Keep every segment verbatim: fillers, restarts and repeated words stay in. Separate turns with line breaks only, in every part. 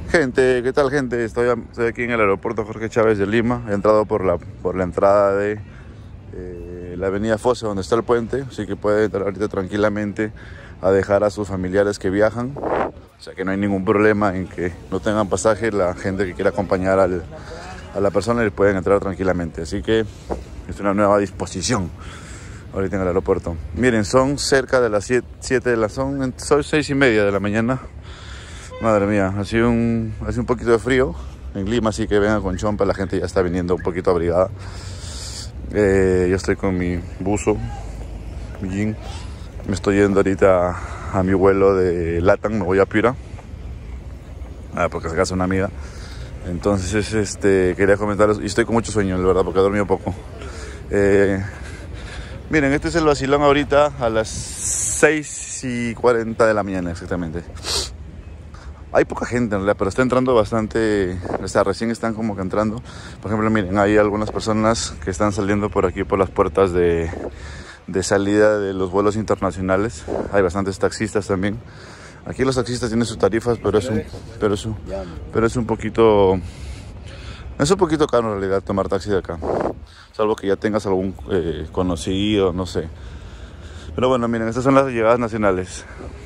Gente, ¿qué tal gente? Estoy, estoy aquí en el aeropuerto Jorge Chávez de Lima. He entrado por la, por la entrada de eh, la avenida Fosse, donde está el puente. Así que puede entrar ahorita tranquilamente a dejar a sus familiares que viajan. O sea que no hay ningún problema en que no tengan pasaje. La gente que quiera acompañar al, a la persona les pueden entrar tranquilamente. Así que es una nueva disposición ahorita en el aeropuerto. Miren, son cerca de las siete de la... Son, son seis y media de la mañana. Madre mía, ha sido un, hace un poquito de frío en Lima, así que vengan con chompa, la gente ya está viniendo un poquito abrigada. Eh, yo estoy con mi buzo, mi jean. Me estoy yendo ahorita a, a mi vuelo de Latam, me voy a Piura, ah, porque se casa una amiga. Entonces, este, quería comentarles, y estoy con mucho sueño, la verdad, porque he dormido poco. Eh, miren, este es el vacilón ahorita a las seis y cuarenta de la mañana exactamente. Hay poca gente en realidad, pero está entrando bastante, o sea, recién están como que entrando. Por ejemplo, miren, hay algunas personas que están saliendo por aquí, por las puertas de, de salida de los vuelos internacionales. Hay bastantes taxistas también. Aquí los taxistas tienen sus tarifas, pero es un, pero es un, pero es un poquito, es un poquito caro en realidad tomar taxi de acá. Salvo que ya tengas algún eh, conocido, no sé. Pero bueno, miren, estas son las llegadas nacionales.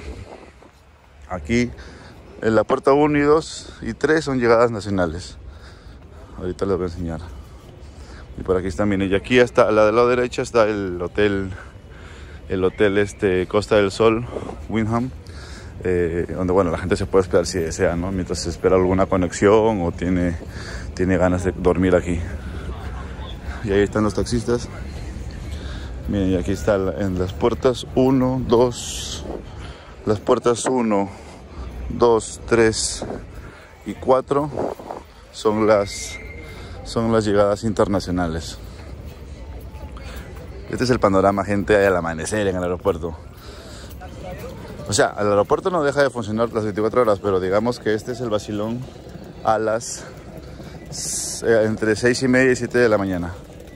Aquí en la puerta uno y dos y tres son llegadas nacionales. Ahorita les voy a enseñar. Y por aquí están, miren, y aquí hasta a la del lado derecha está el hotel, el hotel este Costa del Sol, Wyndham, eh, donde bueno, la gente se puede esperar si desea, ¿no? Mientras se espera alguna conexión o tiene, tiene ganas de dormir aquí. Y ahí están los taxistas. Miren, y aquí está en las puertas uno, dos, las puertas uno, dos, tres y cuatro son las, son las llegadas internacionales. Este es el panorama, gente, al amanecer en el aeropuerto. O sea, el aeropuerto no deja de funcionar las veinticuatro horas, pero digamos que este es el vacilón a las eh, entre seis y media y siete de la mañana.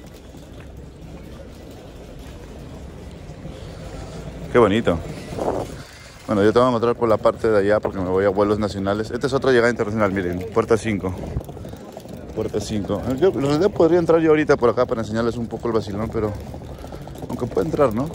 Qué bonito. Bueno, yo te voy a mostrar por la parte de allá porque me voy a vuelos nacionales. Esta es otra llegada internacional, miren, puerta cinco. Puerta cinco. Yo, en realidad podría entrar yo ahorita por acá para enseñarles un poco el vacilón, pero aunque puede entrar, ¿no?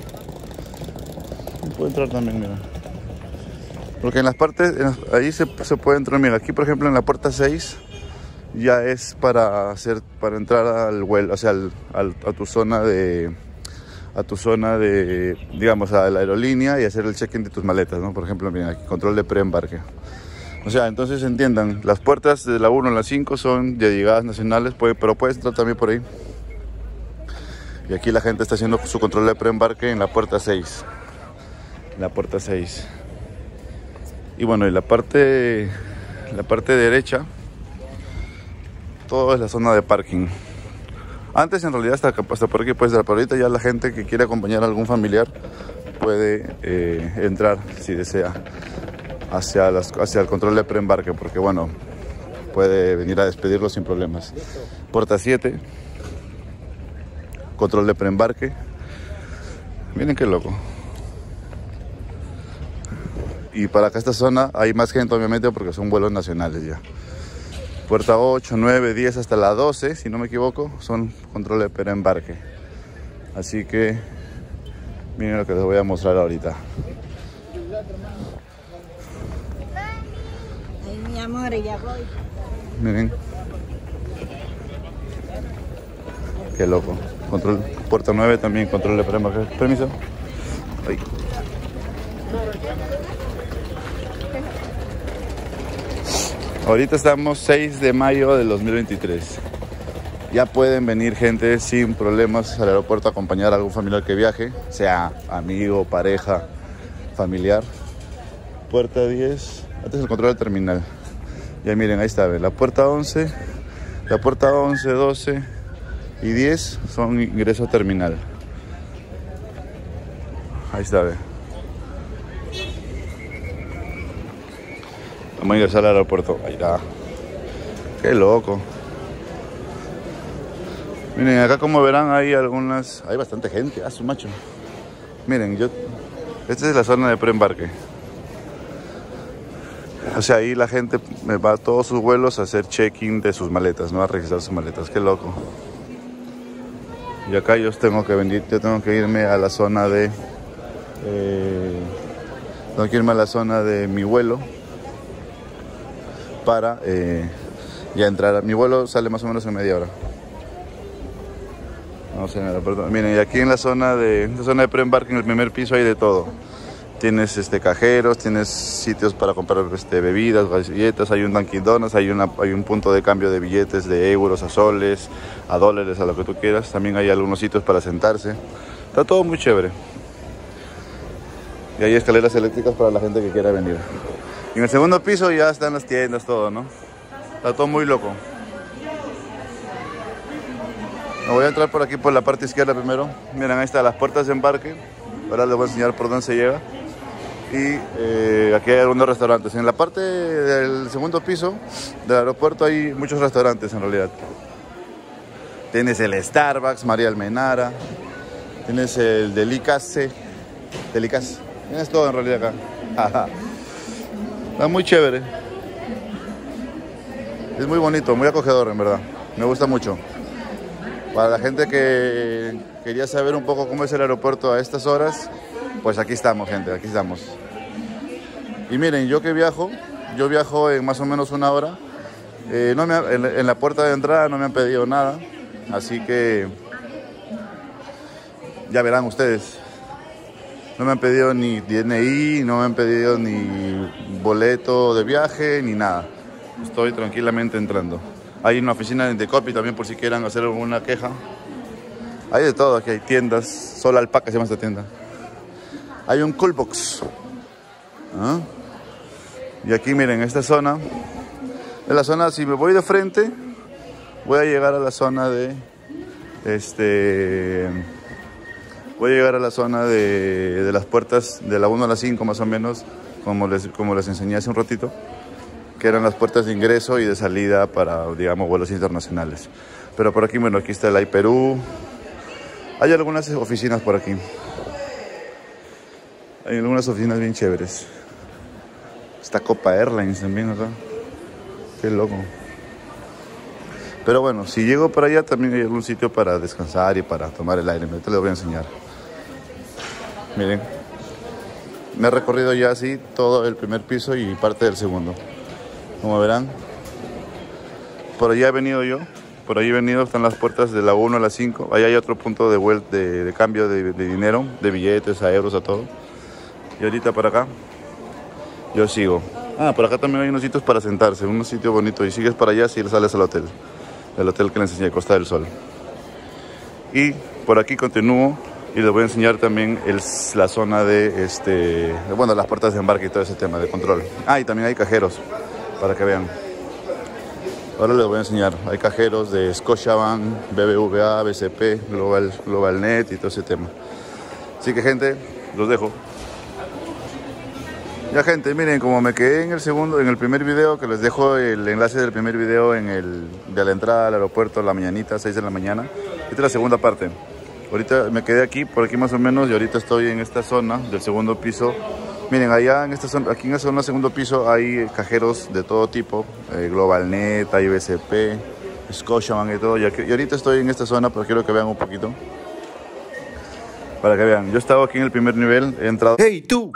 Puede entrar también, mira. Porque en las partes, en las, ahí se, se puede entrar, mira, aquí por ejemplo en la puerta seis ya es para hacer, para entrar al vuelo, o sea, al, al, a tu zona de... a tu zona de, digamos, a la aerolínea y hacer el check-in de tus maletas, ¿no? Por ejemplo, miren, aquí, control de preembarque. O sea, entonces entiendan, las puertas de la uno a la cinco son de llegadas nacionales, puede, pero puedes entrar también por ahí. Y aquí la gente está haciendo su control de preembarque en la puerta seis. La puerta seis. Y bueno, y la parte, la parte derecha, todo es la zona de parking. Antes en realidad hasta, hasta por aquí puedes entrar, pero ahorita ya la gente que quiere acompañar a algún familiar puede eh, entrar si desea hacia, las, hacia el control de preembarque, porque bueno, puede venir a despedirlo sin problemas. Puerta siete, control de preembarque. Miren qué loco. Y para acá esta zona hay más gente obviamente porque son vuelos nacionales ya. Puerta ocho, nueve, diez hasta la doce, si no me equivoco, son control de preembarque. Así que miren lo que les voy a mostrar ahorita.
Ay, mi amor, ya voy.
Miren. Qué loco. Control, puerta nueve también, control de preembarque. Permiso. Ay. Ahorita estamos seis de mayo del dos mil veintitrés. Ya pueden venir gente sin problemas al aeropuerto a acompañar a algún familiar que viaje, sea amigo, pareja, familiar. Puerta diez, este es el control del terminal. Ya miren, ahí está, la puerta once, la puerta once, doce y diez son ingreso terminal. Ahí está, ve. Vamos a ingresar al aeropuerto. Ahí está. Qué loco. Miren, acá como verán hay algunas... Hay bastante gente, ah, su macho. Miren, yo... Esta es la zona de preembarque. O sea, ahí la gente me va a todos sus vuelos a hacer check-in de sus maletas, ¿no? A registrar sus maletas. Qué loco. Y acá yo tengo que venir, yo tengo que irme a la zona de... Eh, tengo que irme a la zona de mi vuelo para eh, ya entrar. Mi vuelo sale más o menos en media hora. Vamos en el aeropuerto. Miren, y aquí en la zona de, en la zona de preembarque, en el primer piso, hay de todo. Tienes este, cajeros, tienes sitios para comprar este, bebidas, galletas, hay un Dunkin' Donuts, hay, una, hay un punto de cambio de billetes de euros a soles, a dólares, a lo que tú quieras. También hay algunos sitios para sentarse. Está todo muy chévere. Y hay escaleras eléctricas para la gente que quiera venir. Y en el segundo piso ya están las tiendas, todo, ¿no? Está todo muy loco. Me voy a entrar por aquí, por la parte izquierda primero. Miren, ahí están las puertas de embarque. Ahora les voy a enseñar por dónde se llega. Y eh, aquí hay algunos restaurantes. En la parte del segundo piso del aeropuerto hay muchos restaurantes en realidad. Tienes el Starbucks, María Almenara. Tienes el Delicace. Delicace. Tienes todo en realidad acá. Está muy chévere. Es muy bonito, muy acogedor en verdad. Me gusta mucho. Para la gente que quería saber un poco cómo es el aeropuerto a estas horas, pues aquí estamos, gente, aquí estamos. Y miren, yo que viajo, yo viajo en más o menos una hora. Eh, no me, en, en la puerta de entrada no me han pedido nada, así que ya verán ustedes. No me han pedido ni D N I, no me han pedido ni boleto de viaje, ni nada. Estoy tranquilamente entrando. Hay una oficina de Indecopi también por si quieran hacer alguna queja. Hay de todo, aquí hay tiendas. Solo Alpaca se llama esta tienda. Hay un Coolbox. ¿Ah? Y aquí miren, esta zona. En la zona, si me voy de frente, voy a llegar a la zona de... Este... Voy a llegar a la zona de, de las puertas de la uno a la cinco más o menos, como les, como les enseñé hace un ratito, que eran las puertas de ingreso y de salida para, digamos, vuelos internacionales. Pero por aquí, bueno, aquí está el iPerú. Hay algunas oficinas por aquí. Hay algunas oficinas bien chéveres. Está Copa Airlines también acá. Qué loco. Pero bueno, si llego para allá también hay algún sitio para descansar y para tomar el aire. Te lo voy a enseñar. Miren. Me he recorrido ya así todo el primer piso y parte del segundo. Como verán, por allá he venido yo, por ahí he venido, están las puertas de la uno a la cinco, ahí hay otro punto de, vuelta, de, de cambio de, de dinero, de billetes a euros, a todo. Y ahorita para acá, yo sigo. Ah, por acá también hay unos sitios para sentarse, unos sitios bonitos, y sigues para allá si sales al hotel, el hotel que les enseñé, Costa del Sol. Y por aquí continúo y les voy a enseñar también el, la zona de, este, bueno, las puertas de embarque y todo ese tema de control. Ah, y también hay cajeros. Para que vean. Ahora les voy a enseñar. Hay cajeros de Scotiabank, B B V A, B C P, Global, GlobalNet y todo ese tema. Así que, gente, los dejo. Ya, gente, miren, como me quedé en el segundo, en el primer video, que les dejo el enlace del primer video en el, de la entrada al aeropuerto a la mañanita, seis de la mañana. Esta es la segunda parte. Ahorita me quedé aquí, por aquí más o menos, y ahorita estoy en esta zona del segundo piso. Miren, allá en esta zona, aquí en esta zona segundo piso hay cajeros de todo tipo, eh, GlobalNet, hay B C P, Scotiabank y todo. Y, aquí, y ahorita estoy en esta zona, pero quiero que vean un poquito. Para que vean, yo estaba aquí en el primer nivel, he entrado...
¡Hey, tú!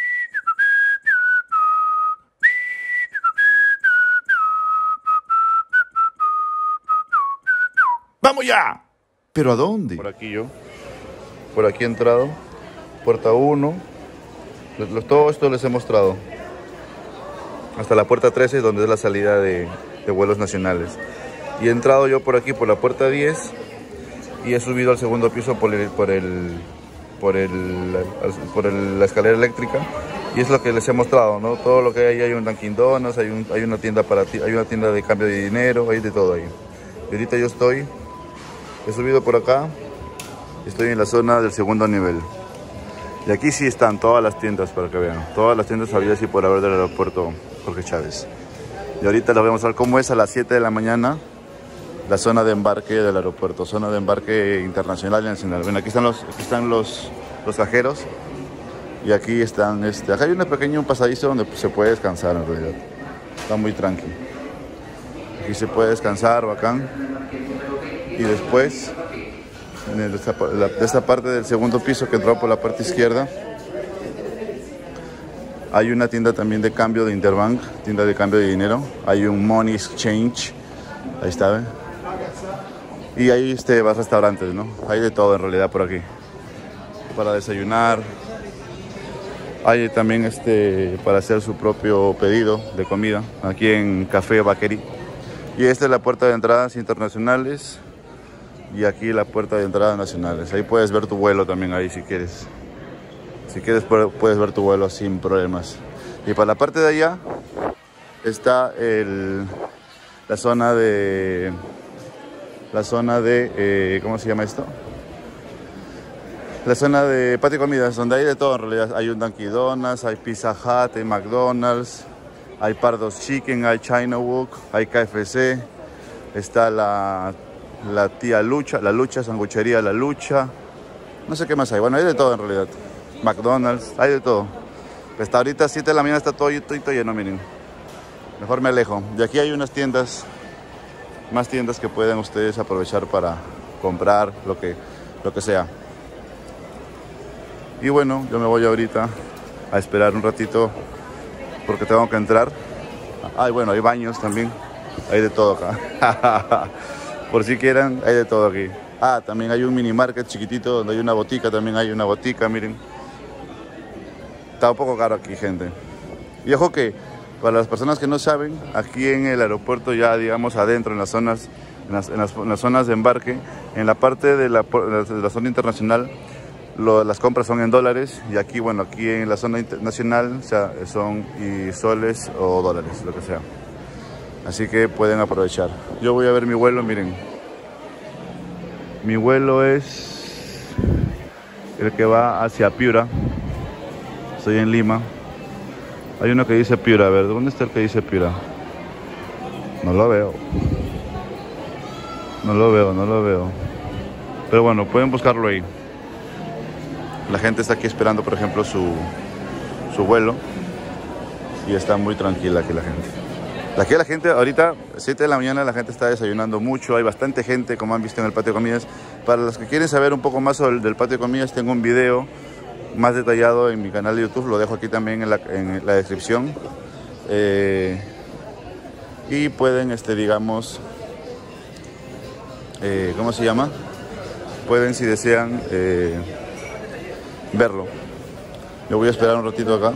¡Vamos ya! ¿Pero a dónde?
Por aquí yo, por aquí he entrado, puerta uno. Todo esto les he mostrado. Hasta la puerta trece, donde es la salida de, de vuelos nacionales. Y he entrado yo por aquí, por la puerta diez. Y he subido al segundo piso por el, por el, por el, por el, la escalera eléctrica. Y es lo que les he mostrado, ¿no? Todo lo que hay, hay un Dunkin' Donuts, hay, un, hay una tienda para ti, hay una tienda de cambio de dinero, hay de todo ahí. Y ahorita yo estoy, he subido por acá. Estoy en la zona del segundo nivel. Y aquí sí están todas las tiendas, para que vean. Todas las tiendas había así por haber del aeropuerto Jorge Chávez. Y ahorita les voy a mostrar cómo es a las siete de la mañana la zona de embarque del aeropuerto. Zona de embarque internacional y nacional. Ven, aquí están los, aquí están los, los cajeros. Y aquí están, este, acá hay un pequeño pasadizo donde se puede descansar en realidad. Está muy tranquilo. Aquí se puede descansar, bacán. Y después, de esta, de esta parte del segundo piso que entró por la parte izquierda, hay una tienda también de cambio de Interbank, tienda de cambio de dinero. Hay un Money Exchange, ahí está, ¿ven? Y ahí este, va a restaurantes, ¿no? Hay de todo en realidad por aquí. Para desayunar. Hay también este, para hacer su propio pedido de comida, aquí en Café Bakery. Y esta es la puerta de entradas internacionales. Y aquí la puerta de entradas nacionales. Ahí puedes ver tu vuelo también, ahí si quieres. Si quieres puedes ver tu vuelo sin problemas. Y para la parte de allá está el, la zona de... La zona de... Eh, ¿Cómo se llama esto? La zona de patio de comidas, donde hay de todo en realidad. Hay un Dunkin' Donuts, hay Pizza Hut, hay McDonald's, hay Pardos Chicken, hay China Wok, hay K F C. Está la, la tía Lucha, la Lucha, sanguchería La Lucha. No sé qué más hay. Bueno, hay de todo en realidad. McDonald's, hay de todo. Hasta ahorita siete de la mañana está todo, todo, todo lleno, miren. Mejor me alejo. De aquí hay unas tiendas, más tiendas que pueden ustedes aprovechar para comprar lo que, lo que sea. Y bueno, yo me voy ahorita a esperar un ratito porque tengo que entrar. Ay, bueno, hay baños también. Hay de todo acá. Por si quieran, hay de todo aquí. Ah, también hay un mini market chiquitito donde hay una botica. También hay una botica, miren. Está un poco caro aquí, gente. Y ojo que, para las personas que no saben, aquí en el aeropuerto ya, digamos, adentro, en las zonas, en las, en las, en las zonas de embarque, en la parte de la, de la zona internacional, Lo, las compras son en dólares y aquí, bueno, aquí en la zona internacional, o sea, son y soles o dólares, lo que sea. Así que pueden aprovechar. Yo voy a ver mi vuelo, miren. Mi vuelo es el que va hacia Piura. Estoy en Lima. Hay uno que dice Piura, a ver, ¿dónde está el que dice Piura? No lo veo. No lo veo, no lo veo. Pero bueno, pueden buscarlo ahí. La gente está aquí esperando, por ejemplo, su, su vuelo. Y está muy tranquila aquí la gente. Aquí la gente, ahorita, siete de la mañana, la gente está desayunando mucho. Hay bastante gente, como han visto en el patio de comidas. Para los que quieren saber un poco más sobre el del patio de comidas, tengo un video más detallado en mi canal de YouTube. Lo dejo aquí también en la, en la descripción. Eh, y pueden, este, digamos, eh, ¿cómo se llama? Pueden, si desean... Eh, verlo. Yo voy a esperar un ratito acá.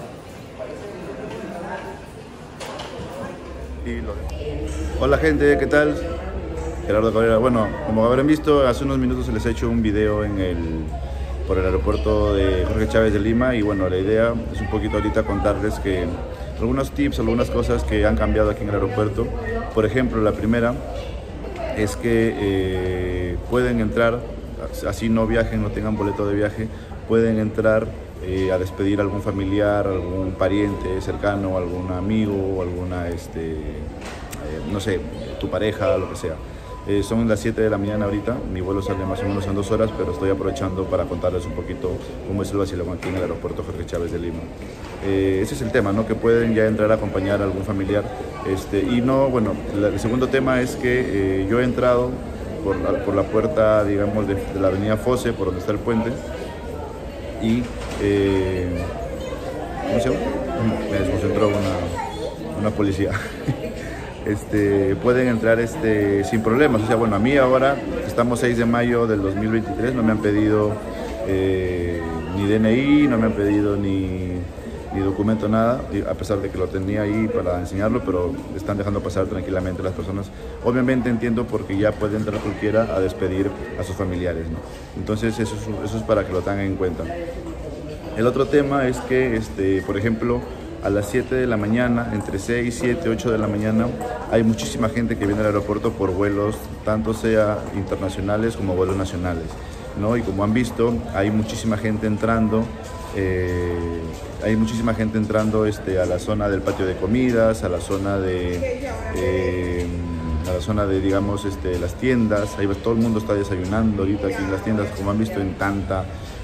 Y lo... Hola gente, ¿qué tal? Gerardo Cabrera. Bueno, como habrán visto, hace unos minutos se les ha hecho un video en el, por el aeropuerto de Jorge Chávez de Lima. Y bueno, la idea es un poquito ahorita contarles que algunos tips, algunas cosas que han cambiado aquí en el aeropuerto. Por ejemplo, la primera es que eh, pueden entrar, así no viajen, no tengan boleto de viaje, pueden entrar eh, a despedir a algún familiar, algún pariente cercano, algún amigo, alguna, este, eh, no sé, tu pareja, lo que sea. Eh, son las siete de la mañana ahorita, mi vuelo sale más o menos en dos horas, pero estoy aprovechando para contarles un poquito cómo es el vacilón aquí en el aeropuerto Jorge Chávez de Lima. Eh, ese es el tema, ¿no? Que pueden ya entrar a acompañar a algún familiar. Este, y no, bueno, la, el segundo tema es que eh, yo he entrado por la, por la puerta, digamos, de, de la avenida Fosse, por donde está el puente. Y eh, ¿cómo se llama? Me desconcentró una, una policía. Este, pueden entrar este, sin problemas. O sea, bueno, a mí ahora, estamos seis de mayo del dos mil veintitrés, no me han pedido eh, ni D N I, no me han pedido ni, ni documento, nada, a pesar de que lo tenía ahí para enseñarlo, pero están dejando pasar tranquilamente las personas. Obviamente entiendo porque ya puede entrar cualquiera a despedir a sus familiares, ¿no? Entonces eso es, eso es para que lo tengan en cuenta. El otro tema es que, este, por ejemplo, a las siete de la mañana, entre seis, siete, ocho de la mañana, hay muchísima gente que viene al aeropuerto por vuelos, tanto sea internacionales como vuelos nacionales, ¿no? Y como han visto, hay muchísima gente entrando, eh, hay muchísima gente entrando este, a la zona del patio de comidas, a la zona de... Eh, a la zona de, digamos, este, las tiendas. Ahí todo el mundo está desayunando ahorita aquí en las tiendas, como han visto en Tanta,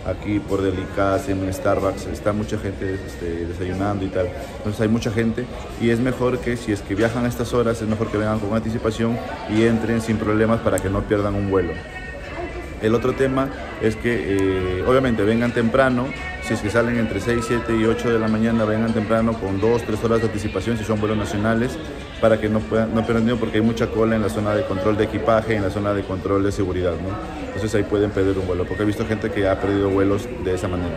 aquí por Delicatessen, en Starbucks, está mucha gente este, desayunando y tal. Entonces hay mucha gente y es mejor que si es que viajan a estas horas, es mejor que vengan con anticipación y entren sin problemas para que no pierdan un vuelo. El otro tema es que eh, obviamente vengan temprano, si es que salen entre seis, siete y ocho de la mañana, vengan temprano con dos, tres horas de anticipación si son vuelos nacionales, para que no, puedan, no pierdan tiempo, porque hay mucha cola en la zona de control de equipaje, en la zona de control de seguridad, ¿no? Entonces ahí pueden perder un vuelo, porque he visto gente que ha perdido vuelos de esa manera.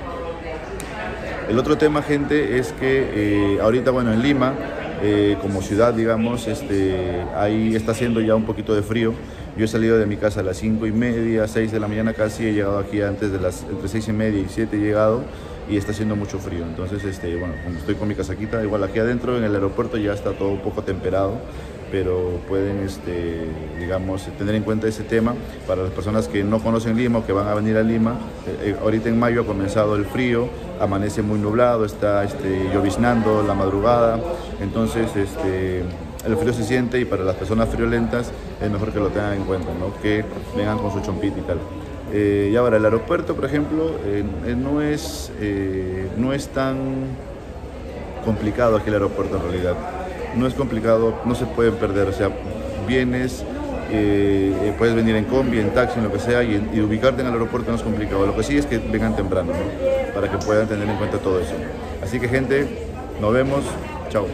El otro tema, gente, es que eh, ahorita, bueno, en Lima, eh, como ciudad, digamos, este, ahí está haciendo ya un poquito de frío. Yo he salido de mi casa a las cinco y media, seis de la mañana casi, he llegado aquí antes de las, entre seis y media y siete he llegado y está haciendo mucho frío. Entonces, este, bueno, como estoy con mi casaquita, igual aquí adentro en el aeropuerto ya está todo un poco temperado, pero pueden, este, digamos, tener en cuenta ese tema para las personas que no conocen Lima o que van a venir a Lima. Eh, eh, ahorita en mayo ha comenzado el frío, amanece muy nublado, está este, lloviznando la madrugada, entonces, este... el frío se siente y para las personas friolentas es mejor que lo tengan en cuenta, ¿no? Que vengan con su chompita y tal. Eh, y ahora el aeropuerto, por ejemplo, eh, eh, no, es, eh, no es tan complicado aquí el aeropuerto en realidad. No es complicado, no se pueden perder, o sea, vienes, eh, puedes venir en combi, en taxi, en lo que sea, y, y ubicarte en el aeropuerto no es complicado. Lo que sí es que vengan temprano, ¿no? Para que puedan tener en cuenta todo eso. Así que, gente, nos vemos. Chao.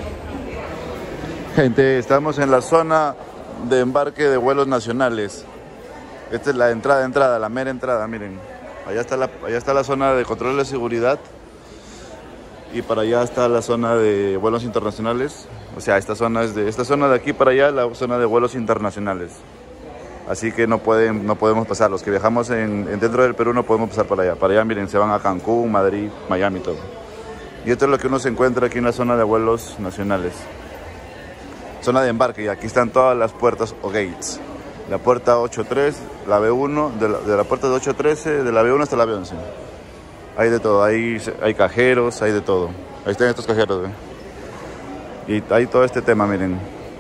Gente, estamos en la zona de embarque de vuelos nacionales. Esta es la entrada, entrada, la mera entrada, miren. Allá está la, allá está la zona de control de seguridad y para allá está la zona de vuelos internacionales. O sea, esta zona es de esta zona de aquí para allá, la zona de vuelos internacionales. Así que no pueden, no podemos pasar. Los que viajamos en, en dentro del Perú no podemos pasar para allá. Para allá, miren, se van a Cancún, Madrid, Miami, todo. Y esto es lo que uno se encuentra aquí en la zona de vuelos nacionales. Zona de embarque, y aquí están todas las puertas o gates. La puerta ocho tres, la B uno, de la, de la puerta de ocho trece, de la B uno hasta la B once. Hay de todo, hay, hay cajeros, hay de todo. Ahí están estos cajeros, ¿eh? Y hay todo este tema, miren.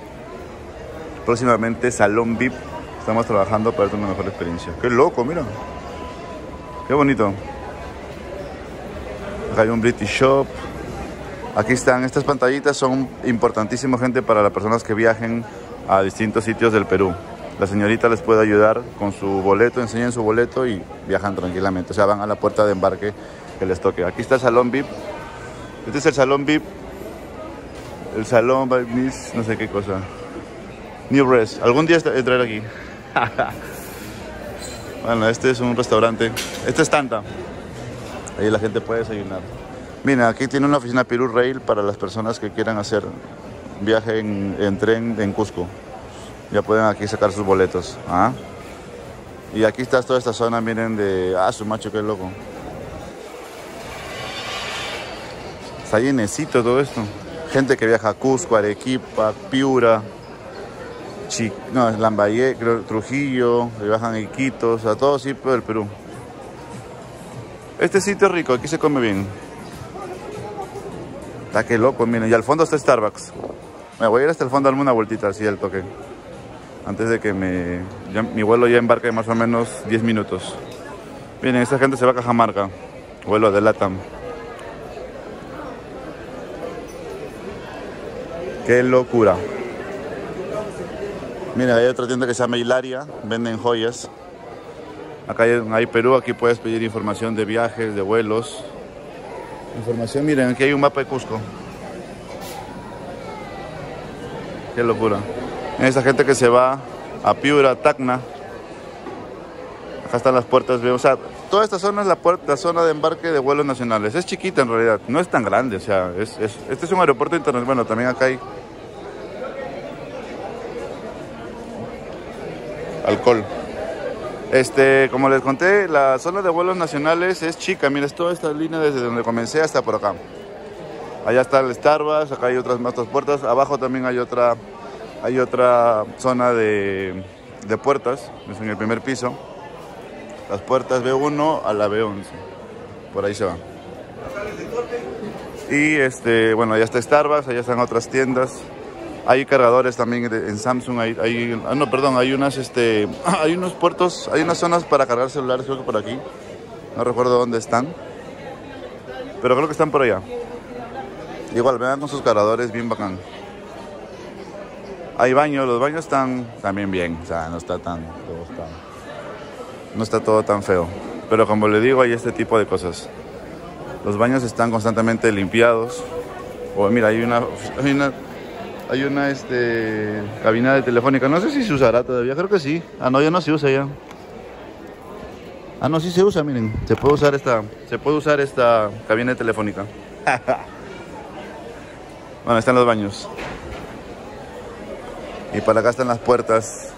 Próximamente Salón V I P. Estamos trabajando para tener una mejor experiencia. ¡Qué loco, mira! ¡Qué bonito! Acá hay un British Shop. Aquí están, estas pantallitas son importantísimas, gente, para las personas que viajen a distintos sitios del Perú. La señorita les puede ayudar con su boleto, enseñan su boleto y viajan tranquilamente. O sea, van a la puerta de embarque que les toque. Aquí está el Salón V I P. Este es el Salón V I P. El Salón by Miss, no sé qué cosa. New Res. Algún día entraré aquí. Bueno, este es un restaurante. Este es Tanta. Ahí la gente puede desayunar. Mira, aquí tiene una oficina Perú Rail para las personas que quieran hacer viaje en, en tren en Cusco. Ya pueden aquí sacar sus boletos. ¿Ah? Y aquí está toda esta zona, miren, de... Ah, su macho, qué loco. Está llenecito todo esto. Gente que viaja a Cusco, Arequipa, Piura, Chi... no, Lambayeque, Trujillo, que viajan a Iquitos, a todo sitio del Perú. Este sitio es rico, aquí se come bien. Está que loco, miren. Y al fondo está Starbucks. Me voy a ir hasta el fondo a darme una vueltita así al toque. Antes de que me, ya, mi vuelo ya embarque más o menos diez minutos. Miren, esta gente se va a Cajamarca. Vuelo de LATAM. Qué locura. Miren, hay otra tienda que se llama Hilaria. Venden joyas. Acá hay, hay Perú. Aquí puedes pedir información de viajes, de vuelos. Información, miren, aquí hay un mapa de Cusco. Qué locura. Esa gente que se va a Piura, Tacna. Acá están las puertas, o sea, toda esta zona es la, puerta, la zona de embarque de vuelos nacionales. Es chiquita en realidad, no es tan grande, o sea, es, es, este es un aeropuerto internacional. Bueno, también acá hay alcohol. Este, como les conté, la zona de vuelos nacionales es chica. Mira, es toda esta línea desde donde comencé hasta por acá. Allá está el Starbucks, acá hay otras más puertas. Abajo también hay otra, hay otra zona de, de puertas, es en el primer piso. Las puertas B uno a la B once. Por ahí se van. Y este, bueno, allá está Starbucks, allá están otras tiendas. Hay cargadores también de, en Samsung, hay, hay, ah, no, perdón, hay unas, este, hay unos puertos, hay unas zonas para cargar celulares, creo que por aquí. No recuerdo dónde están, pero creo que están por allá. Igual, vean con sus cargadores, bien bacán. Hay baños, los baños están también bien, o sea, no está tan, todo está, no está todo tan feo. Pero como le digo, hay este tipo de cosas. Los baños están constantemente limpiados. O mira, hay una, hay una, hay una este, cabina de telefónica. No sé si se usará todavía, creo que sí. Ah, no, ya no se usa ya. Ah, no, sí se usa, miren. Se puede usar esta, se puede usar esta cabina telefónica. Bueno, están los baños. Y para acá están las puertas.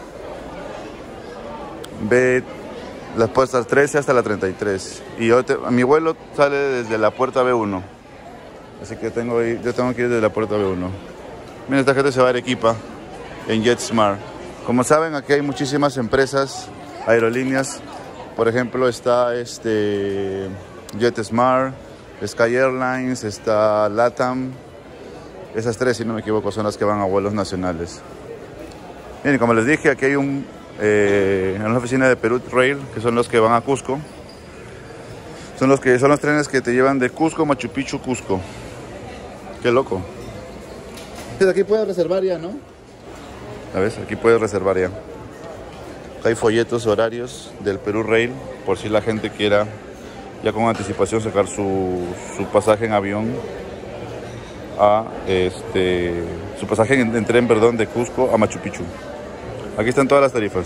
Ve las puertas trece hasta la treinta y tres. Y yo te, mi vuelo sale desde la puerta B uno. Así que tengo, yo tengo que ir desde la puerta B uno. Miren, esta gente se va a Arequipa en JetSmart. Como saben, aquí hay muchísimas empresas, aerolíneas. Por ejemplo, está este JetSmart, Sky Airlines, está LATAM. Esas tres, si no me equivoco, son las que van a vuelos nacionales. Bien, como les dije, aquí hay un, eh, en la oficina de Peru Rail, que son los que van a Cusco. Son los que son los trenes que te llevan de Cusco, Machu Picchu, Cusco. Qué loco. Desde aquí puedes reservar ya, ¿no? A ver, aquí puedes reservar ya. Acá hay folletos horarios del Peru Rail, por si la gente quiera ya con anticipación sacar su, su pasaje en avión a este su pasaje en, en tren, perdón, de Cusco a Machu Picchu. Aquí están todas las tarifas.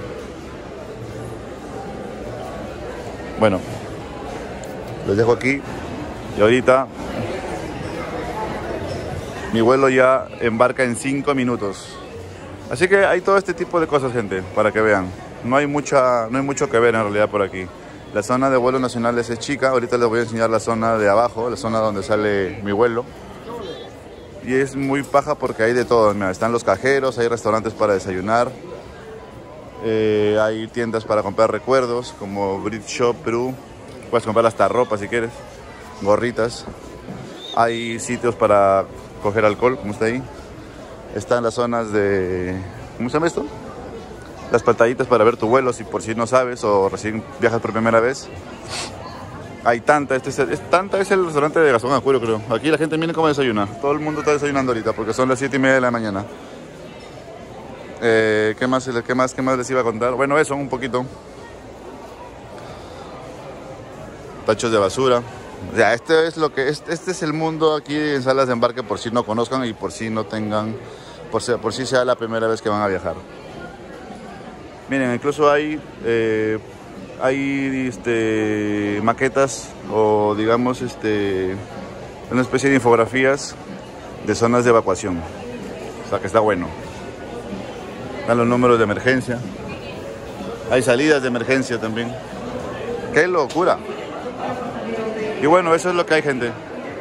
Bueno, los dejo aquí y ahorita mi vuelo ya embarca en cinco minutos. Así que hay todo este tipo de cosas, gente, para que vean. No hay mucha, no hay mucho que ver en realidad por aquí. La zona de vuelos nacionales es chica. Ahorita les voy a enseñar la zona de abajo, la zona donde sale mi vuelo. Y es muy paja porque hay de todo. Mira, están los cajeros, hay restaurantes para desayunar. Eh, hay tiendas para comprar recuerdos, como Brit Shop Perú. Puedes comprar hasta ropa si quieres, gorritas. Hay sitios para coger alcohol, como está ahí. Están las zonas de... ¿cómo se llama esto? Las pantallitas para ver tu vuelo, si por si no sabes o recién viajas por primera vez. Hay Tanta, este es, el, es Tanta es el restaurante de Gastón Acurio, creo. Aquí la gente viene como desayuna. Todo el mundo está desayunando ahorita porque son las siete y media de la mañana. Eh, ¿qué más, qué más, qué más les iba a contar? Bueno, eso, un poquito. Tachos de basura. O sea, este es lo que este, este es el mundo aquí en salas de embarque, por si no conozcan y por si no tengan, por si, por si sea la primera vez que van a viajar. Miren, incluso hay eh, hay este, maquetas o digamos este, una especie de infografías de zonas de evacuación. O sea que está bueno. Están los números de emergencia. Hay salidas de emergencia también. ¡Qué locura! Y bueno, eso es lo que hay, gente.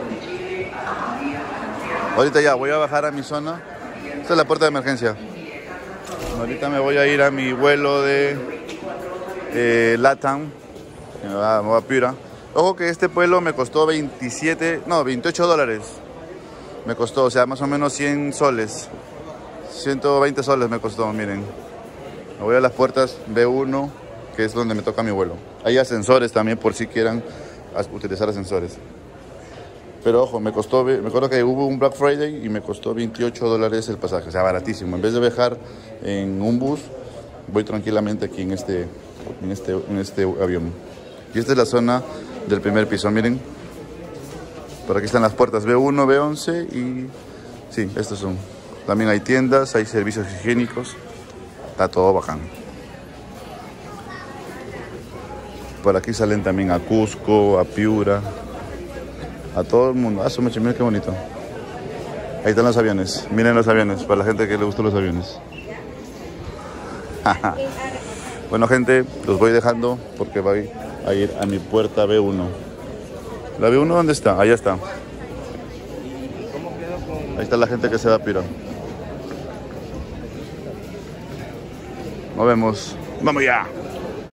Ahorita ya voy a bajar a mi zona. Esta es la puerta de emergencia. Ahorita me voy a ir a mi vuelo de eh, LATAM. Me va, me va a Piura. Ojo que este vuelo me costó veintisiete, no, veintiocho dólares. Me costó, o sea, más o menos cien soles. ciento veinte soles me costó, miren. Me voy a las puertas B uno, que es donde me toca mi vuelo. Hay ascensores también por si quieran utilizar ascensores. Pero ojo, me costó, me acuerdo que hubo un Black Friday y me costó veintiocho dólares el pasaje, o sea, baratísimo. En vez de viajar en un bus, voy tranquilamente aquí en este, en este, en este avión. Y esta es la zona del primer piso, miren. Por aquí están las puertas B uno, B once y... sí, estos son. También hay tiendas, hay servicios higiénicos. Está todo bacán. Por aquí salen también a Cusco, a Piura, a todo el mundo. Ah, su mecha, miren qué bonito. Ahí están los aviones. Miren los aviones, para la gente que le gustan los aviones. Bueno, gente, los voy dejando porque voy a ir a mi puerta B uno. ¿La B uno dónde está? Allá está. Ahí está la gente que se va a Piura. Nos vemos. ¡Vamos ya!